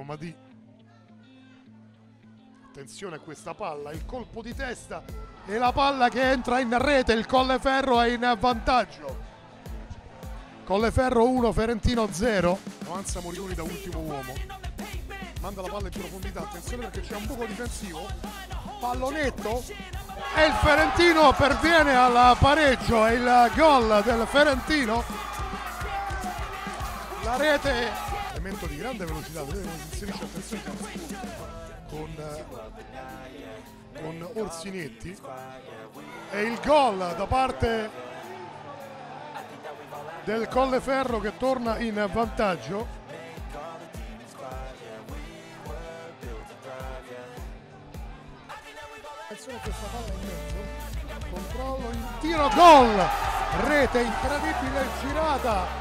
tentativo ma di... Attenzione a questa palla, il colpo di testa e la palla che entra in rete, il Colleferro è in vantaggio. Colleferro 1, Ferentino 0. Avanza Moriconi da ultimo uomo. Manda la palla in profondità, attenzione perché c'è un buco difensivo. Pallonetto e il Ferentino perviene al pareggio, è il gol del Ferentino. La rete, elemento di grande velocità, vedete come si inserisce, attenzione con Orsinetti. E il gol da parte del Colleferro che torna in vantaggio. Attenzione a questa palla in mezzo, controllo, il tiro, gol, rete incredibile girata